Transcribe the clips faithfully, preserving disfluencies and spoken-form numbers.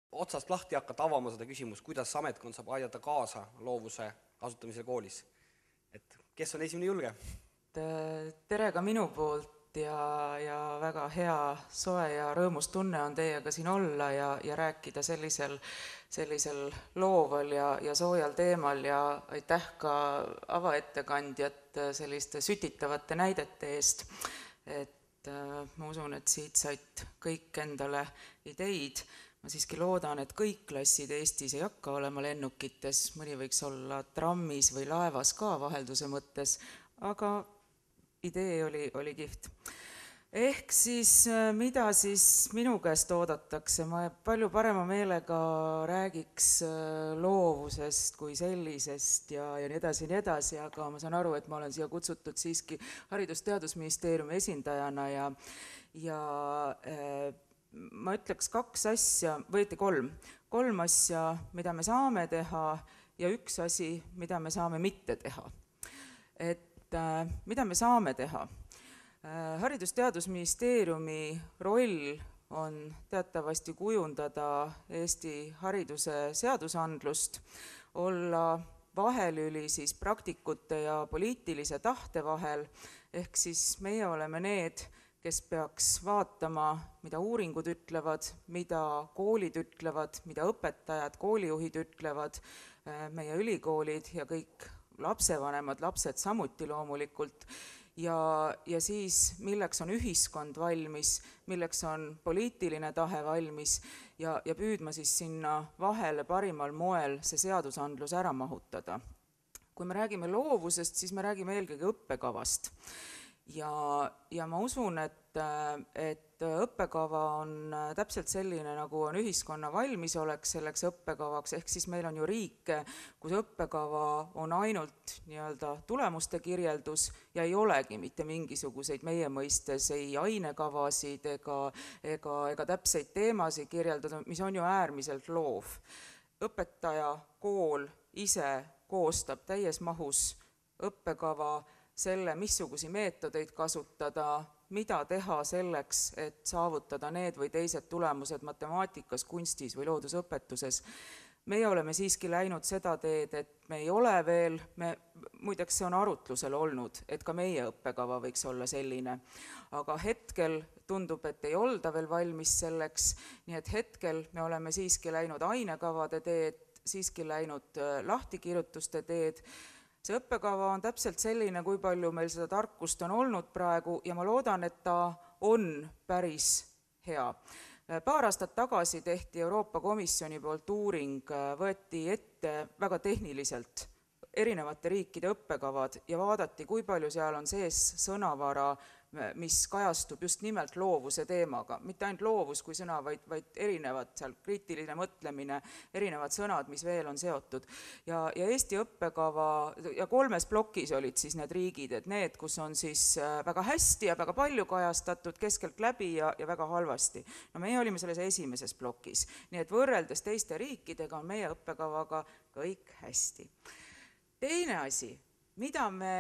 otsast lahti hakata avama seda küsimust, kuidas ametkond saab aidata kaasa loovuse asutamisel koolis. Et kes on esimene julge? Tere ka minu poolt ja, ja väga hea, soe ja rõõmus tunne on teiega siin olla ja, ja rääkida sellisel, sellisel looval ja, ja soojal teemal ja aitäh ka avaettekandjat selliste sütitavate näidete eest. Et ma usun, et siit said kõik endale ideid. Ma siiski loodan, et kõik klassid Eestis ei hakka olema lennukites, mõni võiks olla trammis või laevas ka vahelduse mõttes, aga idee oli, oli kihvt. Ehk siis, mida siis minu käest oodatakse, ma palju parema meelega räägiks loovusest kui sellisest ja, ja nii edasi, nii edasi, aga ma saan aru, et ma olen siia kutsutud siiski Haridus-Teadusministeeriumi esindajana ja, ja äh, ma ütleks kaks asja, võeti kolm, kolm asja, mida me saame teha ja üks asi, mida me saame mitte teha. Et äh, mida me saame teha? Äh, Haridus-Teadusministeeriumi roll on teatavasti kujundada Eesti hariduse seadusandlust, olla vahelüli siis praktikute ja poliitilise tahte vahel, ehk siis meie oleme need, kes peaks vaatama, mida uuringud ütlevad, mida koolid ütlevad, mida õpetajad, koolijuhid ütlevad, meie ülikoolid ja kõik lapsevanemad, lapsed samuti loomulikult. Ja, ja siis, milleks on ühiskond valmis, milleks on poliitiline tahe valmis ja, ja püüdma siis sinna vahele parimal moel see seadusandlus ära mahutada. Kui me räägime loovusest, siis me räägime eelkõige õppekavast. Ja, ja ma usun, et, et õppekava on täpselt selline, nagu on ühiskonna valmisolek selleks õppekavaks, ehk siis meil on ju riike, kus õppekava on ainult nii-öelda tulemuste kirjeldus ja ei olegi mitte mingisuguseid meie mõistes ei ainekavasid ega, ega, ega täpseid teemasid kirjeldada, mis on ju äärmiselt loov. Õpetaja, kool ise koostab täies mahus õppekava, selle, missugusi meetodeid kasutada, mida teha selleks, et saavutada need või teised tulemused matemaatikas, kunstis või loodusõpetuses. Meie oleme siiski läinud seda teed, et me ei ole veel, me, muideks see on arutlusel olnud, et ka meie õppekava võiks olla selline. Aga hetkel tundub, et ei olda veel valmis selleks, nii et hetkel me oleme siiski läinud ainekavade teed, siiski läinud lahtikirjutuste teed. See õppekava on täpselt selline, kui palju meil seda tarkust on olnud praegu ja ma loodan, et ta on päris hea. Paar aastat tagasi tehti Euroopa Komisjoni poolt uuring, võeti ette väga tehniliselt erinevate riikide õppekavad ja vaadati, kui palju seal on sees sõnavara, mis kajastub just nimelt loovuse teemaga. Mitte ainult loovus kui sõna, vaid, vaid erinevad seal kriitiline mõtlemine, erinevad sõnad, mis veel on seotud. Ja, ja Eesti õppekava, ja kolmes plokis olid siis need riigid, et need, kus on siis väga hästi ja väga palju kajastatud, keskelt läbi ja, ja väga halvasti. No meie olime selles esimeses plokis. Nii et võrreldes teiste riikidega on meie õppekavaga kõik hästi. Teine asi, mida me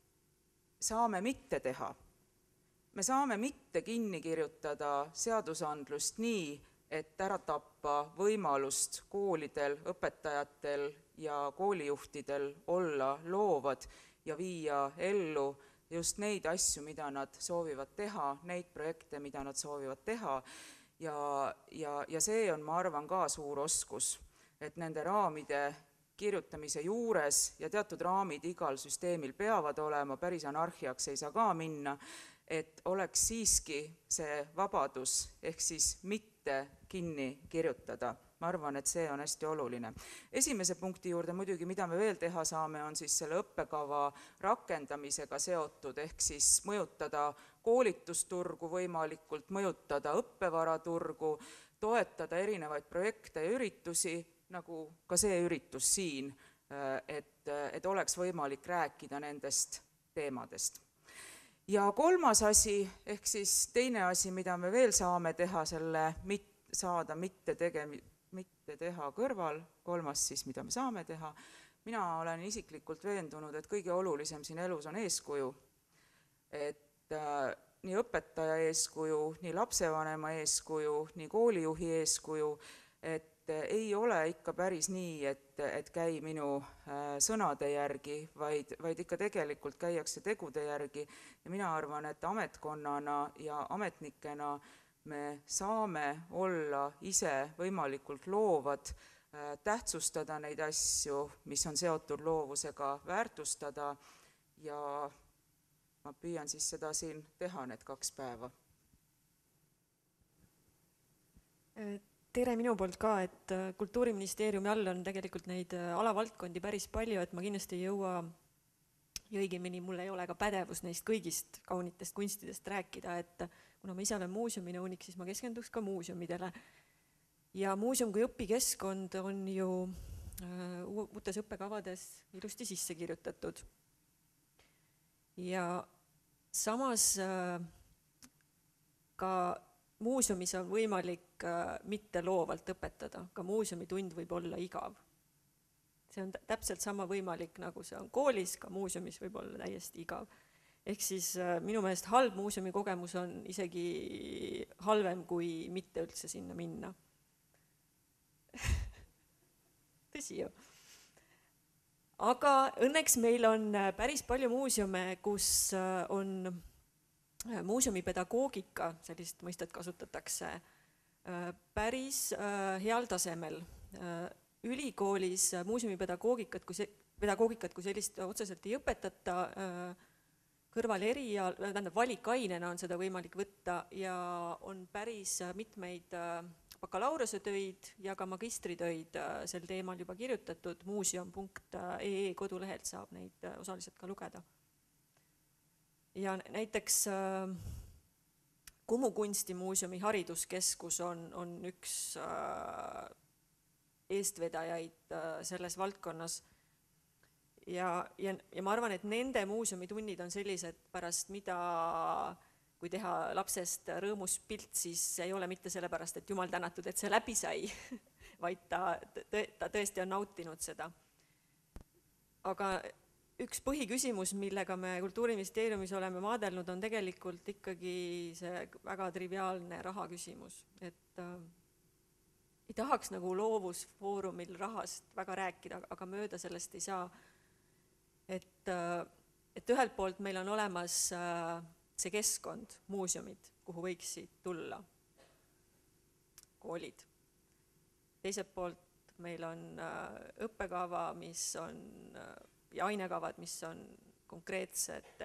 saame mitte teha? Me saame mitte kinni kirjutada seadusandlust nii, et ära tappa võimalust koolidel, õpetajatel ja koolijuhtidel olla loovad ja viia ellu just neid asju, mida nad soovivad teha, neid projekte, mida nad soovivad teha. Ja, ja, ja see on, ma arvan, ka suur oskus, et nende raamide kirjutamise juures ja teatud raamid igal süsteemil peavad olema, päris anarhiaks ei saa ka minna, et oleks siiski see vabadus, ehk siis mitte kinni kirjutada. Ma arvan, et see on hästi oluline. Esimese punkti juurde muidugi, mida me veel teha saame, on siis selle õppekava rakendamisega seotud, ehk siis mõjutada koolitusturgu võimalikult, mõjutada õppevaraturgu, toetada erinevaid projekte ja üritusi, nagu ka see üritus siin, et, et oleks võimalik rääkida nendest teemadest. Ja kolmas asi, ehk siis teine asi, mida me veel saame teha, selle mit, saada mitte, tege, mitte teha kõrval, kolmas siis, mida me saame teha. Mina olen isiklikult veendunud, et kõige olulisem siin elus on eeskuju. Et äh, nii õpetaja eeskuju, nii lapsevanema eeskuju, nii koolijuhi eeskuju, et et ei ole ikka päris nii, et, et käi minu sõnade järgi, vaid, vaid ikka tegelikult käiakse tegude järgi ja mina arvan, et ametkonnana ja ametnikena me saame olla ise võimalikult loovad, tähtsustada neid asju, mis on seotud loovusega, väärtustada ja ma püüan siis seda siin teha need kaks päeva. Tere minu poolt ka, et Kultuuriministeeriumi all on tegelikult neid alavaldkondi päris palju, et ma kindlasti ei jõua ja õigemini mul ei ole ka pädevus neist kõigist kaunitest kunstidest rääkida, et kuna ma ise olen muuseuminõunik, siis ma keskenduks ka muuseumidele. Ja muuseum kui õpikeskkond on ju uutes õppekavades ilusti sisse kirjutatud. Ja samas ka muuseumis on võimalik mitte loovalt õpetada, ka muuseumitund võib olla igav. See on täpselt sama võimalik, nagu see on koolis, ka muuseumis võib olla täiesti igav. Ehk siis minu meelest halb muuseumi kogemus on isegi halvem, kui mitte üldse sinna minna. Tõsi ju. Aga õnneks meil on päris palju muuseume, kus on muuseumipedagoogika, sellist mõistet kasutatakse päris heal tasemel. Ülikoolis muuseumipedagoogikat kui, pedagoogikat kui sellist otseselt ei õpetata, kõrval erial, tähendab valikainena on seda võimalik võtta ja on päris mitmeid bakalaureuse töid ja ka magistritöid sel teemal juba kirjutatud, muuseum punkt e e kodulehelt saab neid osaliselt ka lugeda. Ja näiteks Kumu kunstimuuseumi hariduskeskus on, on üks eestvedajaid selles valdkonnas. Ja, ja, ja ma arvan, et nende muuseumitunnid on sellised, pärast mida, kui teha lapsest rõõmus pilt, siis ei ole mitte sellepärast, et jumal tänatud, et see läbi sai, vaid ta, ta tõesti on nautinud seda. Aga üks põhiküsimus, millega me Kultuuriministeeriumis oleme maadelnud, on tegelikult ikkagi see väga triviaalne raha küsimus. Et äh, ei tahaks nagu loovusfoorumil rahast väga rääkida, aga mööda sellest ei saa. Et, äh, et ühelt poolt meil on olemas äh, see keskkond, muuseumid, kuhu võiksid tulla koolid. Teiselt poolt meil on äh, õppekava, mis on äh, ja ainekavad, mis on konkreetsete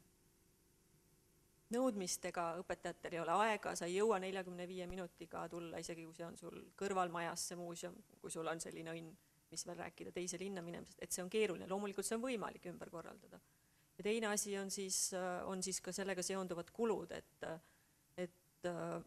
nõudmistega, õpetajatel ei ole aega, sa ei jõua neljakümne viie minutiga tulla, isegi kui see on sul kõrvalmajas see muuseum, kui sul on selline õnn, mis veel rääkida teise linna minemisest, et see on keeruline, loomulikult see on võimalik ümber korraldada. Ja teine asi on siis, on siis ka sellega seonduvad kulud, et, et äh,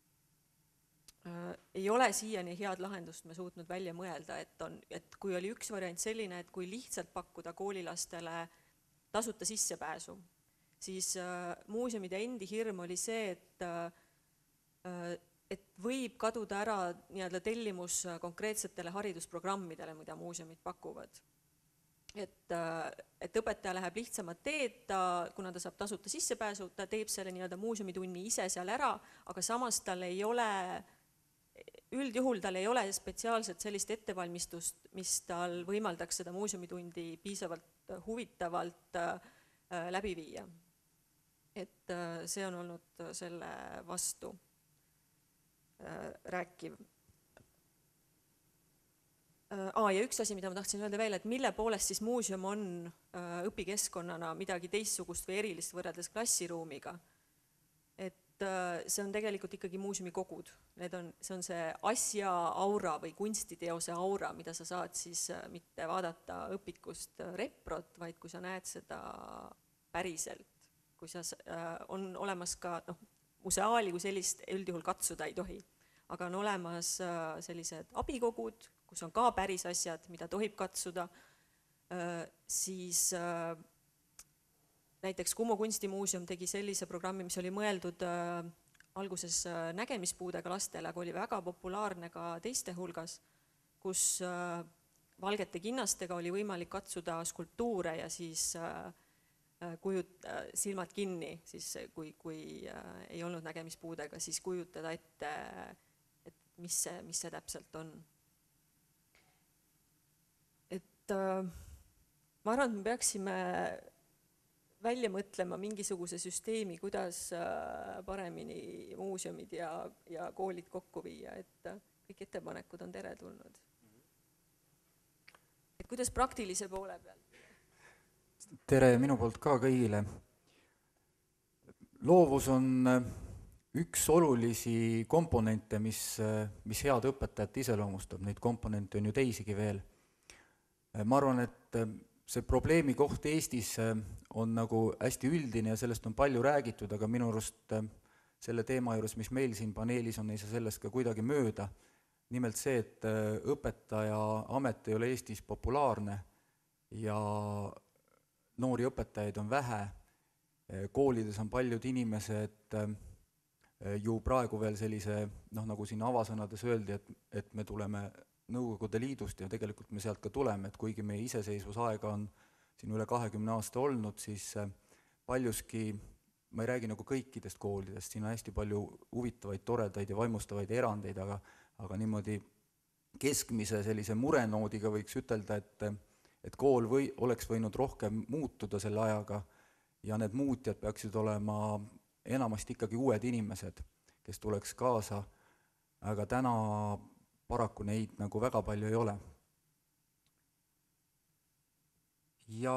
ei ole siiani head lahendust me suutnud välja mõelda, et, on, et kui oli üks variant selline, et kui lihtsalt pakkuda koolilastele tasuta sissepääsu, siis äh, muuseumide endi hirm oli see, et, äh, et võib kaduda ära nii-öelda tellimus konkreetsetele haridusprogrammidele, mida muuseumid pakuvad. Et, äh, et õpetaja läheb lihtsamat teed, ta, kuna ta saab tasuta sissepääsu, ta teeb selle nii-öelda muuseumitunni ise seal ära, aga samas tal ei ole üldjuhul tal ei ole spetsiaalselt sellist ettevalmistust, mis tal võimaldaks seda muuseumitundi piisavalt huvitavalt äh, läbi viia. Et äh, see on olnud selle vastu äh, rääkiv. Äh, ah, ja üks asi, mida ma tahtsin öelda veel, et mille poolest siis muuseum on äh, õpikeskkonnana midagi teistsugust või erilist võrreldes klassiruumiga. See on tegelikult ikkagi muuseumikogud. Need on, see on see asja aura või kunstiteose aura, mida sa saad siis mitte vaadata õpikust reprot, vaid kui sa näed seda päriselt. Kui sa, on olemas ka, noh, museaali kui sellist üldjuhul katsuda ei tohi, aga on olemas sellised abikogud, kus on ka päris asjad, mida tohib katsuda, siis näiteks Kumu kunstimuuseum tegi sellise programmi, mis oli mõeldud äh, alguses äh, nägemispuudega lastele, aga oli väga populaarne ka teiste hulgas, kus äh, valgete kinnastega oli võimalik katsuda skulptuure ja siis äh, kujut, äh, silmad kinni, siis kui, kui äh, ei olnud nägemispuudega, siis kujutada ette, et mis see, mis see täpselt on. äh, ma arvan, et me peaksime välja mõtlema mingisuguse süsteemi, kuidas äh, paremini muuseumid ja, ja koolid kokku viia, et äh, kõik ettepanekud on teretulnud. Et kuidas praktilise poole peal? Tere minu poolt ka kõigile. Loovus on üks olulisi komponente, mis, mis head õpetajat iseloomustab. Neid komponente on ju teisigi veel. Ma arvan, et see probleemi koht Eestis on nagu hästi üldine ja sellest on palju räägitud, aga minu arust selle teema juures, mis meil siin paneelis on, ei saa sellest ka kuidagi mööda. Nimelt see, et õpetaja amet ei ole Eestis populaarne ja noori õpetajaid on vähe. Koolides on paljud inimesed ju praegu veel sellise, noh nagu siin avasõnades öeldi, et, et me tuleme Nõukogude Liidust ja tegelikult me sealt ka tuleme, et kuigi meie iseseisvusaega on siin üle kahekümne aasta olnud, siis paljuski, ma ei räägi nagu kõikidest koolidest, siin on hästi palju huvitavaid, toredaid ja vaimustavaid erandeid, aga, aga niimoodi keskmise sellise murenoodiga võiks ütelda, et, et kool või, oleks võinud rohkem muutuda selle ajaga ja need muutjad peaksid olema enamasti ikkagi uued inimesed, kes tuleks kaasa, aga täna paraku neid nagu väga palju ei ole. Ja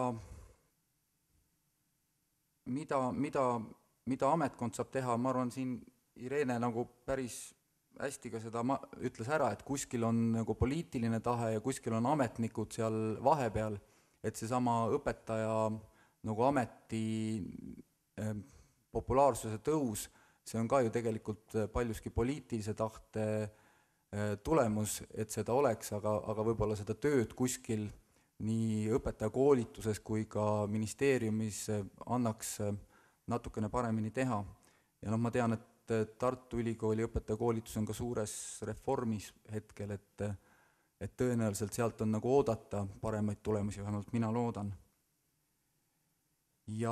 mida, mida, mida ametkond saab teha, ma arvan, siin Irene nagu päris hästi ka seda ma, ütles ära, et kuskil on nagu poliitiline tahe ja kuskil on ametnikud seal vahepeal, et seesama õpetaja nagu ameti eh, populaarsuse tõus, see on ka ju tegelikult paljuski poliitilise tahte tulemus, et seda oleks, aga, aga võib-olla seda tööd kuskil nii õpetaja koolituses kui ka ministeeriumis annaks natukene paremini teha. Ja noh, ma tean, et Tartu Ülikooli õpetaja koolitus on ka suures reformis hetkel, et, et tõenäoliselt sealt on nagu oodata paremaid tulemusi, vähemalt mina loodan. Ja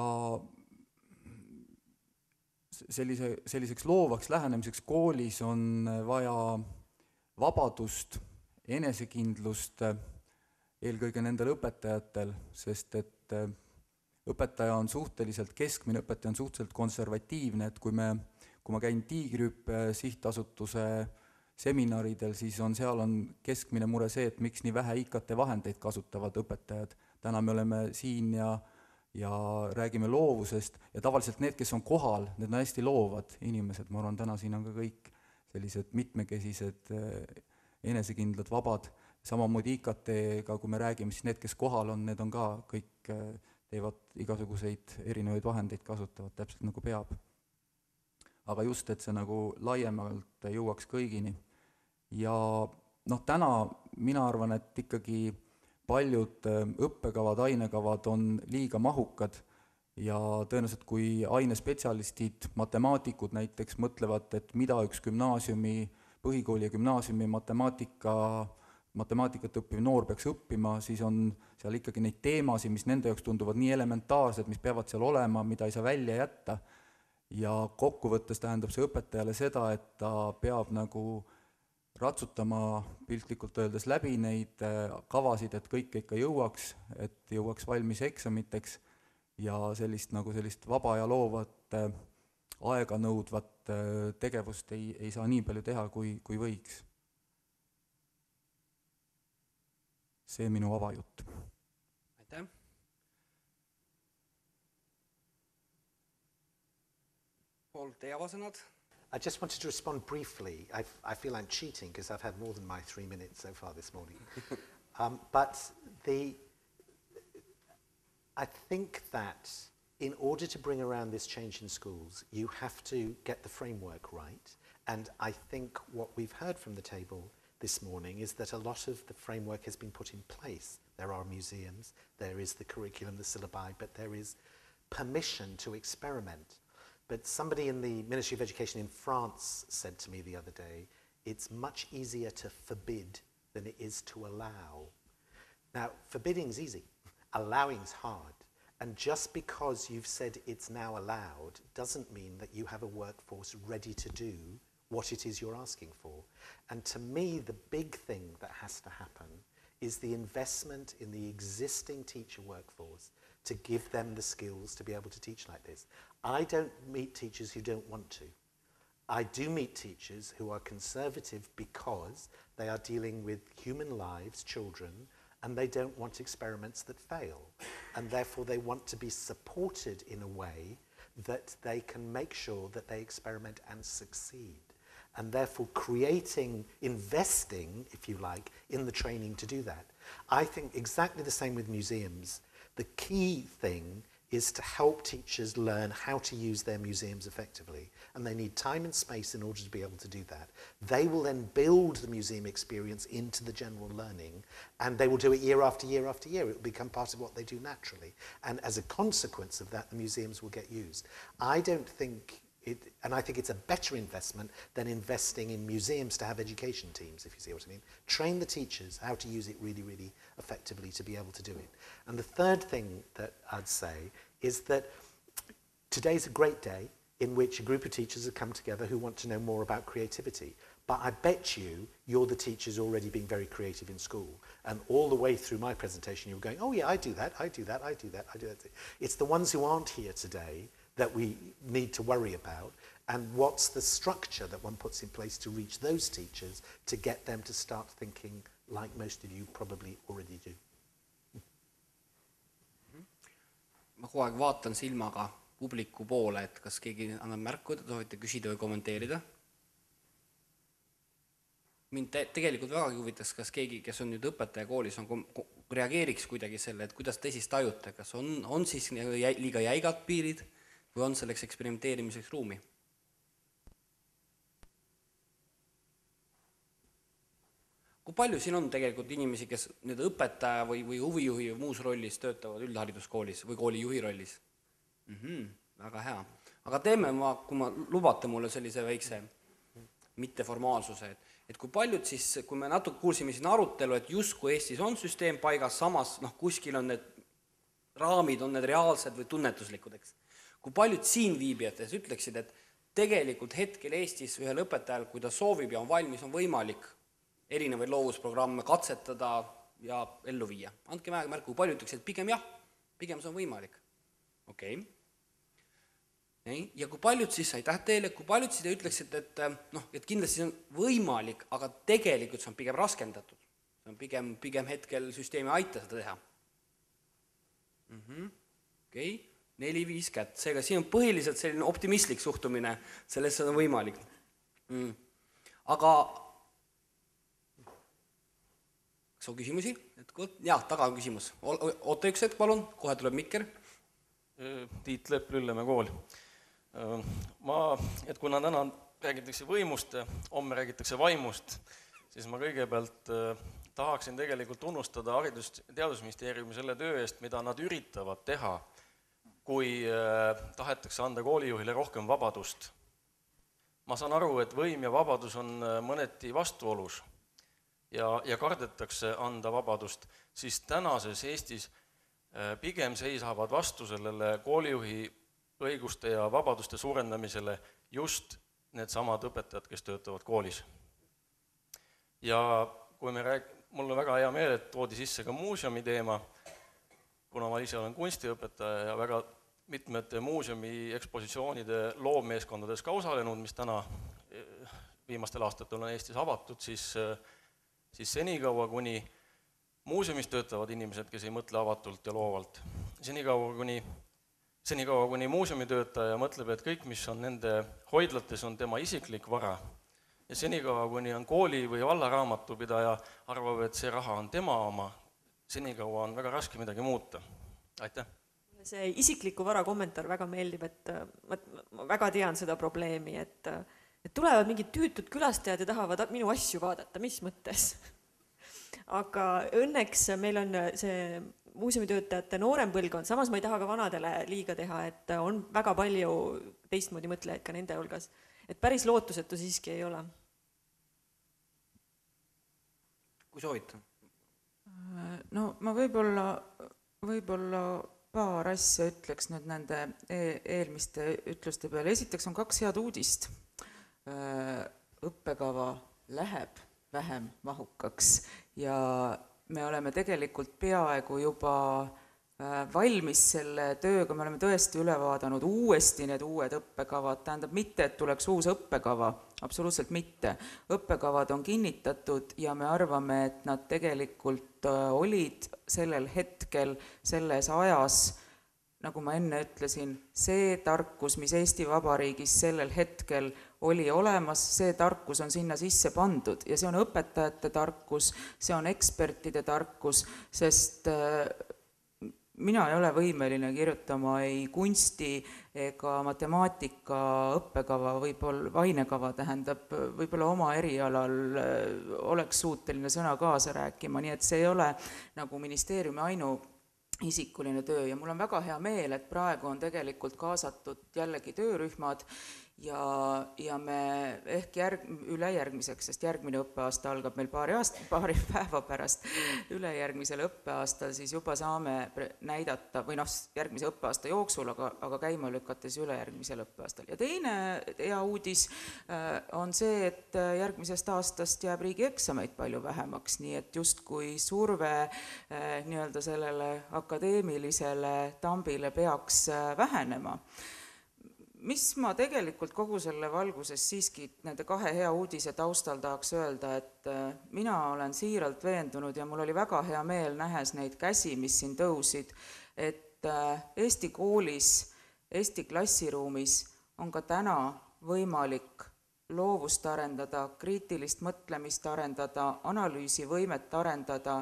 sellise, selliseks loovaks lähenemiseks koolis on vaja vabadust, enesekindlust eelkõige nendel õpetajatel, sest et õpetaja on suhteliselt keskmine, õpetaja on suhteliselt konservatiivne, et kui, me, kui ma käin Tiigrihüppe sihtasutuse seminaridel, siis on seal on keskmine mure see, et miks nii vähe I K T vahendeid kasutavad õpetajad. Täna me oleme siin ja, ja räägime loovusest ja tavaliselt need, kes on kohal, need on hästi loovad inimesed, ma arvan, täna siin on ka kõik sellised mitmekesised, enesekindlad, vabad, samamoodi I K T-ga, kui me räägime, siis need, kes kohal on, need on ka kõik, teevad igasuguseid erinevaid vahendeid, kasutavad täpselt nagu peab. Aga just, et see nagu laiemalt jõuaks kõigini. Ja noh, täna mina arvan, et ikkagi paljud õppekavad, ainekavad on liiga mahukad, ja tõenäoliselt kui ainespetsialistid, matemaatikud näiteks mõtlevad, et mida üks gümnaasiumi, põhikooli ja gümnaasiumi matemaatika, matemaatikat õppiv noor peaks õppima, siis on seal ikkagi neid teemasid, mis nende jaoks tunduvad nii elementaarsed, mis peavad seal olema, mida ei saa välja jätta. Ja kokkuvõttes tähendab see õpetajale seda, et ta peab nagu ratsutama piltlikult öeldes läbi neid kavasid, et kõik ikka jõuaks, et jõuaks valmis eksamiteks, ja sellist, nagu sellist vaba ja loovat aega nõudvat tegevust ei, ei saa nii palju teha, kui, kui võiks. See minu avajutt. Aitäh. Paul, teie avasõnad? I just wanted to respond briefly. I, I feel I'm cheating because I've had more than my three minutes so far this morning. um, but the... I think that in order to bring around this change in schools, you have to get the framework right. And I think what we've heard from the table this morning is that a lot of the framework has been put in place. There are museums, there is the curriculum, the syllabi, but there is permission to experiment. But somebody in the Ministry of Education in France said to me the other day, it's much easier to forbid than it is to allow. Now, forbidding is easy. Allowing's hard, and just because you've said it's now allowed doesn't mean that you have a workforce ready to do what it is you're asking for. And to me, the big thing that has to happen is the investment in the existing teacher workforce to give them the skills to be able to teach like this. I don't meet teachers who don't want to. I do meet teachers who are conservative because they are dealing with human lives, children, and they don't want experiments that fail. And therefore they want to be supported in a way that they can make sure that they experiment and succeed. And therefore creating, investing, if you like, in the training to do that. I think exactly the same with museums. The key thing is to help teachers learn how to use their museums effectively. And they need time and space in order to be able to do that. They will then build the museum experience into the general learning, and they will do it year after year after year. It will become part of what they do naturally. And as a consequence of that, the museums will get used. I don't think it, and I think it's a better investment than investing in museums to have education teams, if you see what I mean. Train the teachers how to use it really, really effectively to be able to do it. And the third thing that I'd say is that today's a great day in which a group of teachers have come together who want to know more about creativity. But I bet you you're the teachers already being very creative in school. And all the way through my presentation, you were going, oh yeah, I do that, I do that, I do that, I do that. It's the ones who aren't here today that we need to worry about, and what's the structure that one puts in place to reach those teachers to get them to start thinking like most of you probably already do. Ma kogu aeg vaatan silmaga publiku poole, et kas keegi annab märku, et soovite küsida või kommenteerida. Mind te tegelikult vägagi huvitaks, kas keegi, kes on nüüd õpetaja koolis, on, reageeriks kuidagi selle, et kuidas te siis tajute, kas on, on siis liiga jäigad piirid või on selleks eksperimenteerimiseks ruumi? Kui palju siin on tegelikult inimesi, kes nüüd õpetaja või, või huvijuhi või muus rollis töötavad üldhariduskoolis või kooli juhi rollis? Mm-hmm, väga hea. Aga teeme, ma, kui ma lubate mulle sellise väikse mitteformaalsuse, et, et kui paljud siis, kui me natuke kuulsime siin arutelu, et justkui Eestis on süsteem paigas, samas noh, kuskil on need raamid, on need reaalsed või tunnetuslikud, eks. Kui paljud siin viibijates ütleksid, et tegelikult hetkel Eestis ühel õpetajal, kui ta soovib ja on valmis, on võimalik erinevaid loovusprogramme katsetada ja ellu viia. Andke vähe märku, kui palju ütleks, et pigem jah, pigem see on võimalik. Okei. Okay. Ja kui paljud siis, aitäh teile, kui paljud siis te ütleksid, et, noh, et kindlasti see on võimalik, aga tegelikult see on pigem raskendatud. See on pigem, pigem hetkel süsteemi aita seda teha. Mm-hmm. Okei. Okay. Neli, viis kätt. Seega siin on põhiliselt selline optimistlik suhtumine, sellest on võimalik. Mm. Aga kas on küsimusi? Jah, taga on küsimus. Oota üks hetk, palun. Kohe tuleb mikker. Tiit Lepp, Lüllemäe kool. Ma, et kuna täna räägitakse võimust, homme räägitakse vaimust, siis ma kõigepealt tahaksin tegelikult tunnustada Haridus- ja Teadusministeeriumi selle töö eest, mida nad üritavad teha, kui tahetakse anda koolijuhile rohkem vabadust. Ma saan aru, et võim ja vabadus on mõneti vastuolus ja, ja kardetakse anda vabadust, siis tänases Eestis pigem seisavad vastu sellele koolijuhi õiguste ja vabaduste suurendamisele just need samad õpetajad, kes töötavad koolis. Ja kui me rääg... mul on väga hea meel, et toodi sisse ka muuseumi teema, kuna ma ise olen kunstiõpetaja ja väga mitmete muuseumi ekspositsioonide loovmeeskondades ka osalenud, mis täna viimastel aastatel on Eestis avatud, siis, siis senikaua, kuni muuseumis töötavad inimesed, kes ei mõtle avatult ja loovalt, senikaua, kuni, senikaua, kuni muuseumitöötaja mõtleb, et kõik, mis on nende hoidlates, on tema isiklik vara, ja senikaua, kuni on kooli või vallaraamatupitaja arvab, et see raha on tema oma, senikaua on väga raske midagi muuta. Aitäh! See isikliku vara kommentaar väga meeldib, et ma, ma väga tean seda probleemi, et, et tulevad mingid tüütud külastajad ja tahavad minu asju vaadata, mis mõttes. Aga õnneks meil on see muuseumitöötajate noorem põlvkond, samas ma ei taha ka vanadele liiga teha, et on väga palju teistmoodi mõtlejaid ka nende hulgas. Et päris lootusetu siiski ei ole. Kui soovita? No ma võib-olla, võib-olla paar asja ütleks nüüd nende eelmiste ütluste peale. Esiteks on kaks head uudist. Õppekava läheb vähem mahukaks ja, me oleme tegelikult peaaegu juba valmis selle tööga, me oleme tõesti üle vaadanud uuesti need uued õppekavad, tähendab mitte, et tuleks uus õppekava, absoluutselt mitte. Õppekavad on kinnitatud ja me arvame, et nad tegelikult olid sellel hetkel, selles ajas, nagu ma enne ütlesin, see tarkus, mis Eesti Vabariigis sellel hetkel oli olemas, see tarkus on sinna sisse pandud ja see on õpetajate tarkus, see on ekspertide tarkus, sest mina ei ole võimeline kirjutama ei kunsti ega matemaatika õppekava, võib-olla ainekava tähendab, võib-olla oma erialal oleks suuteline sõna kaasa rääkima, nii et see ei ole nagu ministeeriumi ainu isikuline töö ja mul on väga hea meel, et praegu on tegelikult kaasatud jällegi töörühmad ja, ja me ehk järg, ülejärgmiseks, sest järgmine õppeaasta algab meil paari, aast, paari päeva pärast, ülejärgmisel õppeaastal siis juba saame näidata, või noh, järgmise õppeaasta jooksul, aga, aga käima lükates ülejärgmisel õppeaastal. Ja teine hea uudis on see, et järgmisest aastast jääb riigieksameid palju vähemaks, nii et justkui surve nii-öelda sellele akadeemilisele tambile peaks vähenema. Mis ma tegelikult kogu selle valguses siiski nende kahe hea uudise taustal tahaks öelda, et mina olen siiralt veendunud ja mul oli väga hea meel nähes neid käsi, mis siin tõusid, et Eesti koolis, Eesti klassiruumis on ka täna võimalik loovust arendada, kriitilist mõtlemist arendada, analüüsivõimet arendada,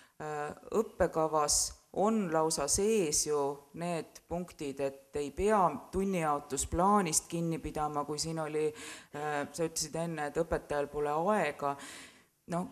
õppekavas on lausa sees ju need punktid, et ei pea tunnijaotusplaanist kinni pidama, kui siin oli, sa ütlesid enne, et õpetajal pole aega. No,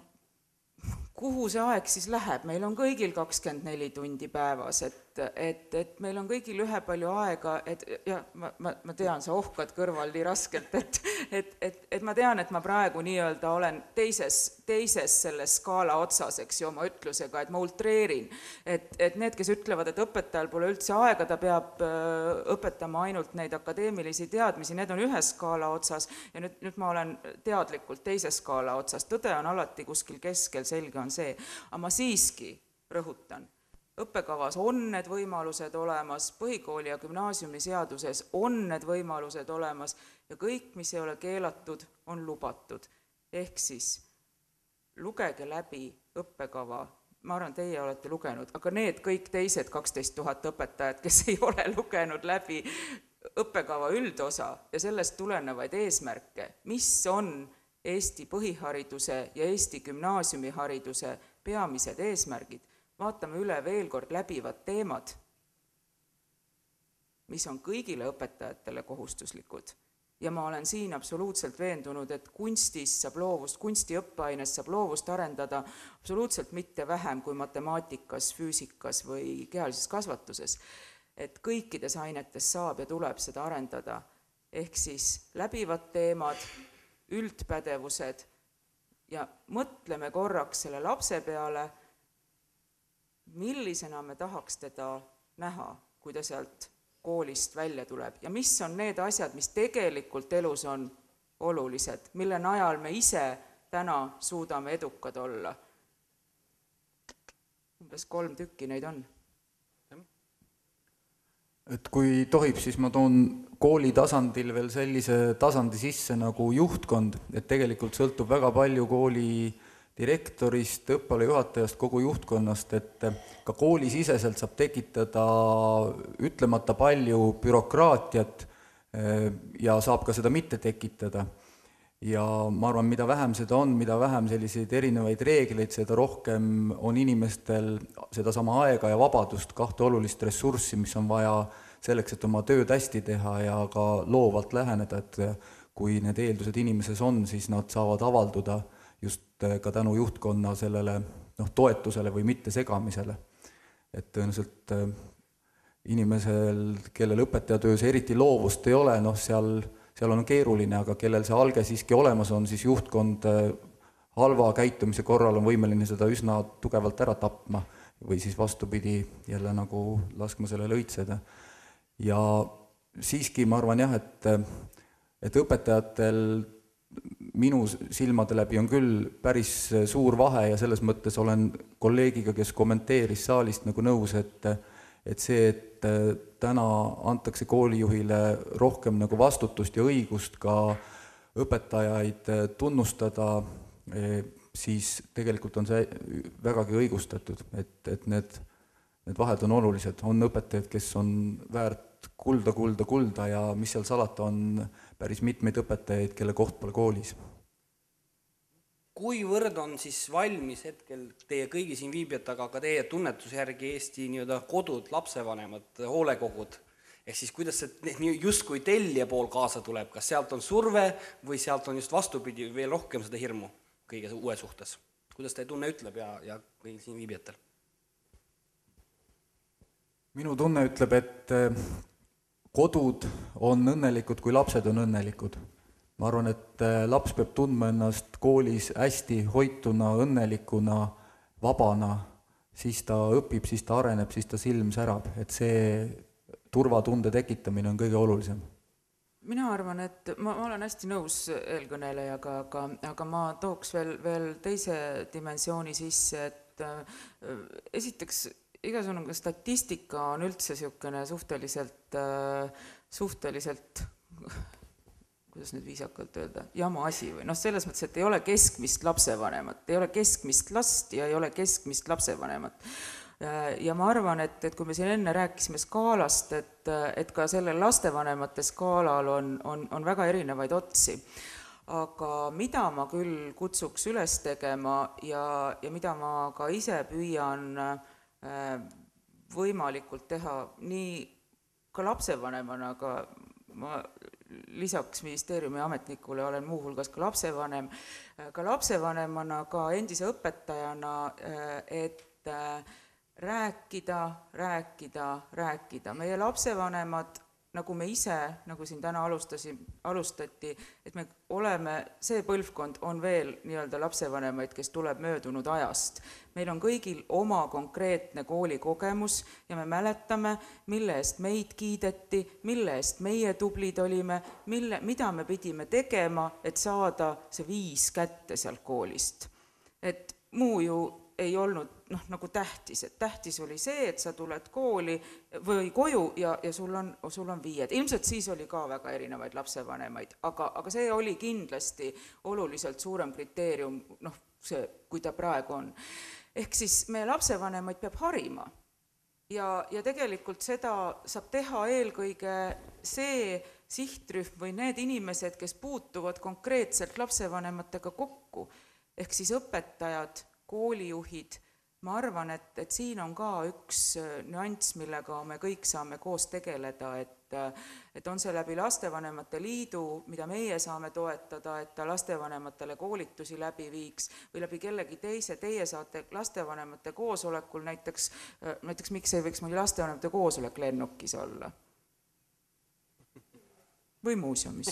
kuhu see aeg siis läheb? Meil on kõigil kakskümmend neli tundi päevas, et, et, et meil on kõigil ühe palju aega, et ja ma, ma, ma tean, sa ohkad kõrval nii raskelt, et, et, et, et ma tean, et ma praegu nii-öelda olen teises, teises selles skaala otsas, eks ju, oma ütlusega, et ma ultreerin, et, et need, kes ütlevad, et õpetajal pole üldse aega, ta peab õpetama ainult neid akadeemilisi teadmisi, need on ühe skaala otsas ja nüüd, nüüd ma olen teadlikult teise skaala otsas, tõde on alati kuskil keskel, selge on see, aga ma siiski rõhutan, õppekavas on need võimalused olemas, põhikooli ja gümnaasiumi seaduses on need võimalused olemas ja kõik, mis ei ole keelatud, on lubatud. Ehk siis lugege läbi õppekava, ma arvan, teie olete lugenud, aga need kõik teised kaksteist tuhat õpetajad, kes ei ole lugenud läbi õppekava üldosa ja sellest tulenevaid eesmärke, mis on Eesti põhihariduse ja Eesti gümnaasiumihariduse peamised eesmärgid, vaatame üle veel kord läbivad teemad, mis on kõigile õpetajatele kohustuslikud. Ja ma olen siin absoluutselt veendunud, et kunstis saab loovust, kunstiõppeaines saab loovust arendada absoluutselt mitte vähem kui matemaatikas, füüsikas või kehalises kasvatuses. Et kõikides ainetes saab ja tuleb seda arendada. Ehk siis läbivad teemad, üldpädevused ja mõtleme korraks selle lapse peale, millisena me tahaks teda näha, kui ta sealt koolist välja tuleb ja mis on need asjad, mis tegelikult elus on olulised, mille najal me ise täna suudame edukad olla. Umbes kolm tükki neid on. Et kui tohib, siis ma toon kooli tasandil veel sellise tasandi sisse nagu juhtkond, et tegelikult sõltub väga palju kooli direktorist, õppealajuhatajast, kogu juhtkonnast, et ka koolisiseselt saab tekitada ütlemata palju bürokraatiat ja saab ka seda mitte tekitada. Ja ma arvan, mida vähem seda on, mida vähem selliseid erinevaid reegleid, seda rohkem on inimestel seda sama aega ja vabadust, kahte olulist ressurssi, mis on vaja selleks, et oma tööd hästi teha ja ka loovalt läheneda, et kui need eeldused inimeses on, siis nad saavad avalduda just ka tänu juhtkonna sellele noh, toetusele või mitte segamisele. Et tõenäoliselt inimesel, kellel õpetajatöös eriti loovust ei ole, noh, seal, seal on keeruline, aga kellel see alge siiski olemas on, siis juhtkond halva käitumise korral on võimeline seda üsna tugevalt ära tapma või siis vastupidi jälle nagu laskma selle lõitseda. Ja siiski ma arvan jah, et, et õpetajatel minu silmade läbi on küll päris suur vahe ja selles mõttes olen kolleegiga, kes kommenteeris saalist nagu nõus, et, et see, et täna antakse koolijuhile rohkem nagu vastutust ja õigust ka õpetajaid tunnustada, siis tegelikult on see vägagi õigustatud, et, et need, need vahed on olulised. On õpetajad, kes on väärt kulda, kulda, kulda ja mis seal salata, on päris mitmeid õpetajaid, kelle koht pole koolis. Kuivõrd on siis valmis hetkel teie kõigi siin viibijad, aga ka teie tunnetuse järgi Eesti nii-öelda kodud, lapsevanemad, hoolekogud, ehk siis kuidas see justkui tellija pool kaasa tuleb, kas sealt on surve või sealt on just vastupidi veel rohkem seda hirmu kõige uue suhtes? Kuidas teie tunne ütleb ja, ja kõigil siin viibijatel? Minu tunne ütleb, et kodud on õnnelikud, kui lapsed on õnnelikud. Ma arvan, et laps peab tundma ennast koolis hästi hoituna, õnnelikuna, vabana, siis ta õpib, siis ta areneb, siis ta silm särab, et see turvatunde tekitamine on kõige olulisem. Mina arvan, et ma, ma olen hästi nõus eelkõnelejaga, aga, aga ma tooks veel, veel teise dimensiooni sisse, et äh, esiteks igasugune statistika on üldse niisugune suhteliselt, suhteliselt, kuidas nüüd viisakalt öelda, jama asi või noh, selles mõttes, et ei ole keskmist lapsevanemat, ei ole keskmist last ja ei ole keskmist lapsevanemat. Ja ma arvan, et, et kui me siin enne rääkisime skaalast, et, et ka sellel lastevanemate skaalal on, on, on väga erinevaid otsi. Aga mida ma küll kutsuks üles tegema ja, ja mida ma ka ise püüan võimalikult teha nii ka lapsevanemana, aga ma lisaks ministeeriumi ametnikule olen muuhulgas ka lapsevanem, ka lapsevanemana, ka endise õpetajana, et rääkida, rääkida, rääkida. Meie lapsevanemad, nagu me ise, nagu siin täna alustasin, alustati, et me oleme, see põlvkond on veel nii-öelda lapsevanemaid, kes tuleb möödunud ajast. Meil on kõigil oma konkreetne koolikogemus ja me mäletame, mille eest meid kiideti, mille eest meie tublid olime, mille, mida me pidime tegema, et saada see viis kätte sealt koolist. Et muu ju ei olnud noh, nagu tähtis, et tähtis oli see, et sa tuled kooli või koju ja, ja sul on, sul on viied. Ilmselt siis oli ka väga erinevaid lapsevanemaid, aga, aga see oli kindlasti oluliselt suurem kriteerium, noh, see, kui ta praegu on. Ehk siis meie lapsevanemaid peab harima ja, ja tegelikult seda saab teha eelkõige see sihtrühm või need inimesed, kes puutuvad konkreetselt lapsevanematega kokku, ehk siis õpetajad, koolijuhid. Ma arvan, et, et siin on ka üks nüanss, millega me kõik saame koos tegeleda, et, et on see läbi Lastevanemate Liidu, mida meie saame toetada, et ta lastevanematele koolitusi läbi viiks või läbi kellegi teise, teie saate lastevanemate koosolekul näiteks, näiteks miks ei võiks mõni lastevanemate koosolek lennukis olla? Või muuseumis?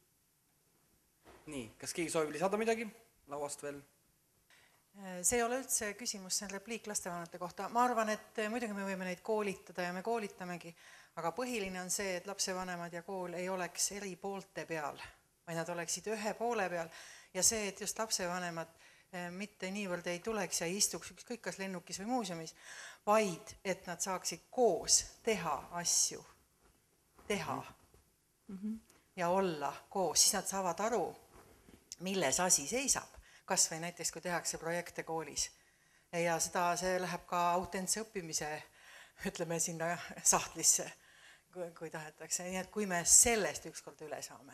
Nii, kas keegi soovib lisada midagi lauast veel? See ei ole üldse küsimus, see on repliik lastevanemate kohta. Ma arvan, et muidugi me võime neid koolitada ja me koolitamegi, aga põhiline on see, et lapsevanemad ja kool ei oleks eri poolte peal, vaid nad oleksid ühe poole peal ja see, et just lapsevanemad mitte niivõrd ei tuleks ja ei istuks ükskõik kas lennukis või muuseumis, vaid et nad saaksid koos teha asju, teha mm-hmm. ja olla koos, siis nad saavad aru, milles asi seisab. Kas või näiteks, kui tehakse projekte koolis. Ja seda, see läheb ka autentse õppimise, ütleme sinna sahtlisse, kui, kui tahetakse. Nii et kui me sellest ükskord üle saame.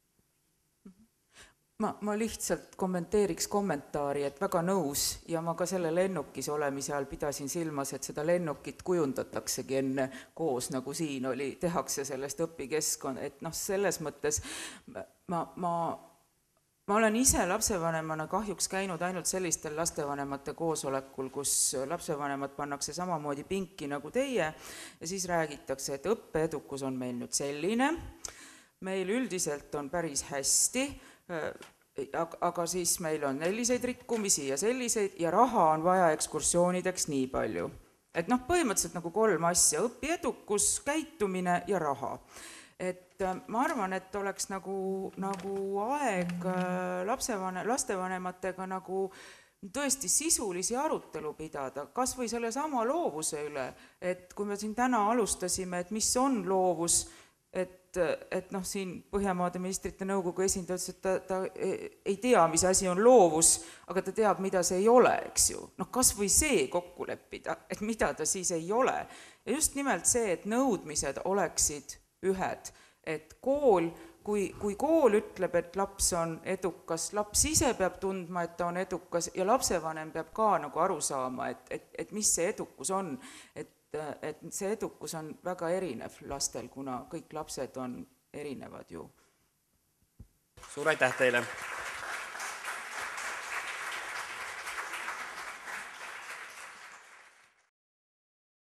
Ma, ma lihtsalt kommenteeriks kommentaari, et väga nõus ja ma ka selle lennukis olemise all pidasin silmas, et seda lennukit kujundataksegi enne koos, nagu siin oli, tehakse sellest õpikeskkond, et noh, selles mõttes ma, ma Ma olen ise lapsevanemana kahjuks käinud ainult sellistel lastevanemate koosolekul, kus lapsevanemad pannakse samamoodi pinki nagu teie ja siis räägitakse, et õppeedukus on meil nüüd selline, meil üldiselt on päris hästi, aga siis meil on selliseid rikkumisi ja selliseid ja raha on vaja ekskursioonideks nii palju. Et noh, põhimõtteliselt nagu kolm asja, õpiedukus, käitumine ja raha. et ma arvan, et oleks nagu, nagu aeg lapsevane, lastevanematega nagu tõesti sisulisi arutelu pidada, kas või selle sama loovuse üle, et kui me siin täna alustasime, et mis on loovus, et, et noh, siin Põhjamaade ministrite nõukogu esindaja ütles, et ta, ta ei tea, mis asi on loovus, aga ta teab, mida see ei ole, eks ju. Noh, kas või see kokku leppida, et mida ta siis ei ole. Ja just nimelt see, et nõudmised oleksid ühed, et kool, kui, kui kool ütleb, et laps on edukas, laps ise peab tundma, et ta on edukas ja lapsevanem peab ka nagu aru saama, et, et, et mis see edukus on, et, et see edukus on väga erinev lastel, kuna kõik lapsed on erinevad ju. Suur aitäh teile!